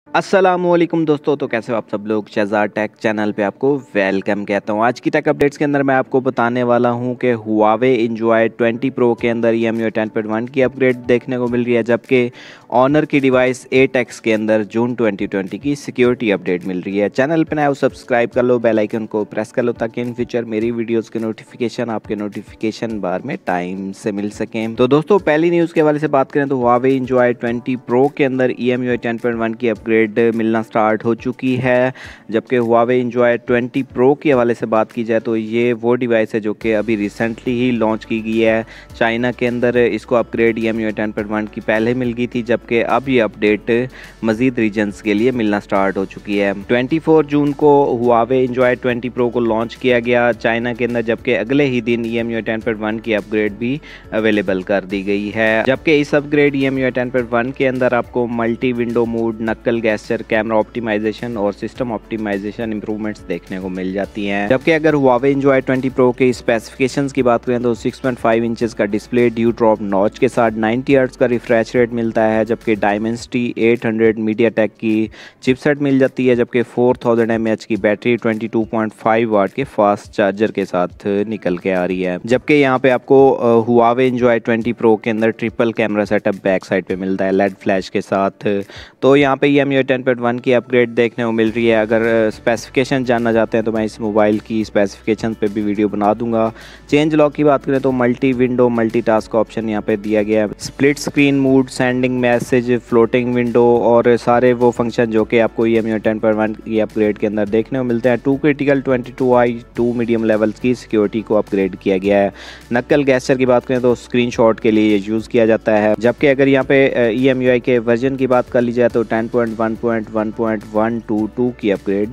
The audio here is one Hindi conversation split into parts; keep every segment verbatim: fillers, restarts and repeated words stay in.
अस्सलामुअलैकुम दोस्तों, तो कैसे हो आप सब लोग। शहजाद टेक चैनल पे आपको वेलकम कहता हूँ। आज की टेक अपडेट्स के अंदर मैं आपको बताने वाला हूँ कि हुआवे एंजॉय ट्वेंटी प्रो के अंदर E M U I ten point one की अपग्रेड देखने को मिल रही है, जबकि ऑनर की डिवाइस एट एक्स के अंदर जून ट्वेंटी ट्वेंटी की सिक्योरिटी अपडेट मिल रही है। चैनल पर नया हो सब्सक्राइब कर लो, बेल आइकन को प्रेस कर लो ताकि इन फ्यूचर मेरी वीडियोज़ के नोटिफिकेशन आपके नोटिफिकेशन बार में टाइम से मिल सकें। तो दोस्तों, पहली न्यूज़ के हवाले से बात करें तो हुआवे एंजॉय ट्वेंटी प्रो के अंदर E M U I ten point one की अपग्रेड मिलना स्टार्ट हो चुकी है। जबकि हुआवे एंजॉय ट्वेंटी प्रो के हवाले से बात की जाए तो ये वो डिवाइस है जो कि अभी रिसेंटली ही लॉन्च की गई है। चाइना के अंदर इसको upgrade E M U I ten point one की पहले मिल गई थी, जबकि अब ये अपडेट मजीद रीजन्स के लिए मिलना स्टार्ट हो चुकी है। चौबीस जून को हुआवे एंजॉय ट्वेंटी प्रो को लॉन्च किया गया चाइना के अंदर, जबकि अगले ही दिन E M U I ten point one की अपग्रेड भी अवेलेबल कर दी गई है। जबकि इस upgrade E M U I ten point one के अंदर आपको multi window mode, knuckle gesture, camera optimisation और सिस्टम ऑप्टिमाइजेशन इंप्रूवमेंट्स देखने को मिल जाती हैं। जबकि अगर हुआवे एंजॉय ट्वेंटी प्रो के स्पेसिफिकेशंस की बात करें तो सिक्स पॉइंट फाइव इंचेस का डिस्प्ले ड्यू ड्रॉप नॉच के साथ नाइंटी हर्ट्ज का रिफ्रेश रेट मिलता है, जबकि डायमेंसिटी एट हंड्रेड मीडियाटेक की चिपसेट मिल जाती है, जबकि four thousand M A H की battery twenty two point five watt के फास्ट चार्जर के साथ निकल के आ रही है। जबकि यहाँ पे आपको हुआवे एंजॉय ट्वेंटी प्रो के अंदर triple camera setup back side पे मिलता है लेड फ्लैश के साथ। तो यहाँ पे E M U I ten point one की अपग्रेड देखने को मिल रही है। अगर स्पेसिफिकेशन जानना चाहते हैं तो मैं इस मोबाइल की स्पेसिफिकेशन पे भी वीडियो बना दूंगा। चेंज लॉक की बात करें तो मल्टी विंडो मल्टीटास्क ऑप्शन यहाँ पे दिया गया है, split screen mode, sending message, floating window और सारे वो फंक्शन जो कि आपको E M U I ten point one की अपग्रेड के अंदर देखने को मिलते हैं। Two critical twenty two high two medium levels की सिक्योरिटी को अपग्रेड किया गया है। नक्कल गेस्चर की बात करें तो स्क्रीनशॉट के लिए यूज़ किया जाता है। जबकि अगर यहाँ पे ई एम यू आई के वर्जन की बात कर ली जाए तो ten point one point one point one two two की upgrade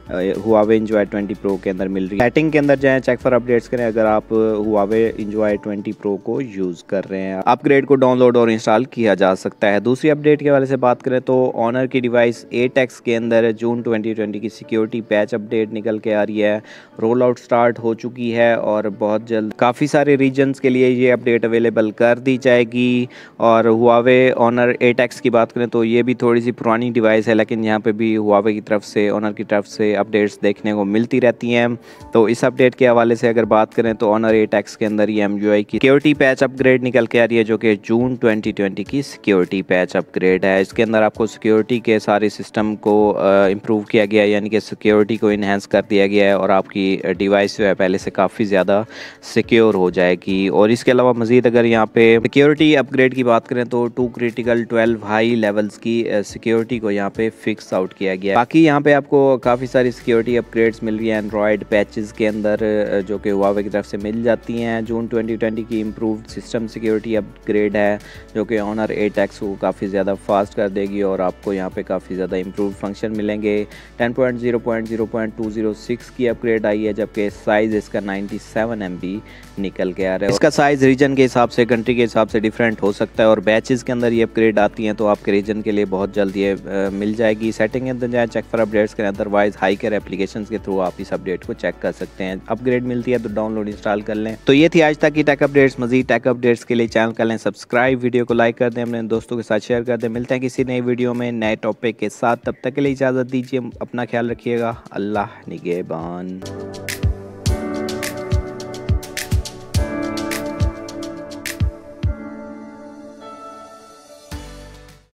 Huawei enjoy twenty pro के अंदर मिल रही है। सेटिंग के अंदर जाएं, चेक फॉर अपडेट्स करें अगर आप हुआवे एंजॉय ट्वेंटी प्रो को यूज़ कर रहे हैं। अपग्रेड को डाउनलोड और इंस्टॉल किया जा सकता है। दूसरी अपडेट के हवाले से बात करें तो ऑनर की डिवाइस एट एक्स के अंदर जून ट्वेंटी ट्वेंटी की सिक्योरिटी पैच अपडेट निकल के आ रही है। रोल आउट स्टार्ट हो चुकी है और बहुत जल्द काफ़ी सारे रीजन्स के लिए ये अपडेट अवेलेबल कर दी जाएगी। और हुआवे ऑनर एट एक्स की बात करें तो ये भी थोड़ी सी पुरानी डिवाइस है, लेकिन यहाँ पे भी हुआवे की तरफ से, ऑनर की तरफ से अपडेट्स देखने को मिलती रहती हैं। तो इस अपडेट के हवाले से अगर बात करें तो ऑनर एट एक्स के अंदर ई एम यू आई की सिक्योरिटी पैच अपग्रेड निकल के आ रही है, जो कि जून ट्वेंटी ट्वेंटी की सिक्योरिटी पैच अपग्रेड है। इसके अंदर आपको सिक्योरिटी के सारे सिस्टम को इम्प्रूव किया गया है, यानी कि सिक्योरिटी को इन्हेंस कर दिया गया है और आपकी डिवाइस जो है पहले से काफ़ी ज़्यादा सिक्योर हो जाएगी। और इसके अलावा मज़ीद अगर यहाँ पे सिक्योरिटी अपग्रेड की बात करें तो two critical twelve high levels की सिक्योरिटी को यहाँ पे फिक्स आउट किया गया है। बाकी यहाँ पे आपको काफ़ी सारी सिक्योरिटी अपग्रेड्स मिल रही है एंड्रॉयड पैचेस के अंदर, जो कि हुआवे की तरफ से मिल जाती हैं। जून ट्वेंटी ट्वेंटी की इम्प्रूव्ड सिस्टम सिक्योरिटी अपग्रेड है, जो कि ऑनर एट एक्स को काफ़ी ज़्यादा फास्ट कर देगी और आपको यहाँ पे काफ़ी ज़्यादा इम्प्रूव फंक्शन मिलेंगे। Ten point zero point zero point two zero six की अपग्रेड आई है, जबकि साइज़ इसका नाइन्टी सेवन एम बी निकल के आ रहा है। इसका साइज़ रीजन के हिसाब से, कंट्री के हिसाब से डिफरेंट हो सकता है और बैचेस के अंदर ये अपग्रेड आती हैं तो आपके रीजन के लिए बहुत जल्द ये आ, मिल जाएगी। सेटिंग के अंदर जाएँ, चेक फॉर अपडेट्स करें, अदरवाइज हाई केयर एप्लीकेशंस के थ्रू आप इस अपडेट को चेक कर सकते हैं। अपग्रेड मिलती है तो डाउनलोड इंस्टॉल कर लें। तो ये थी आज तक की टेक अपडेट्स। मजीद टेक अपडेट्स के लिए चैनल कर लें सब्सक्राइब, वीडियो को लाइक कर दें, अपने दोस्तों के साथ शेयर कर दें। मिलते हैं किसी नई वीडियो में नए टॉपिक के साथ, तब तक के लिए इजाज़त दीजिए, अपना ख्याल रखिएगा। अल्लाह निगहबान।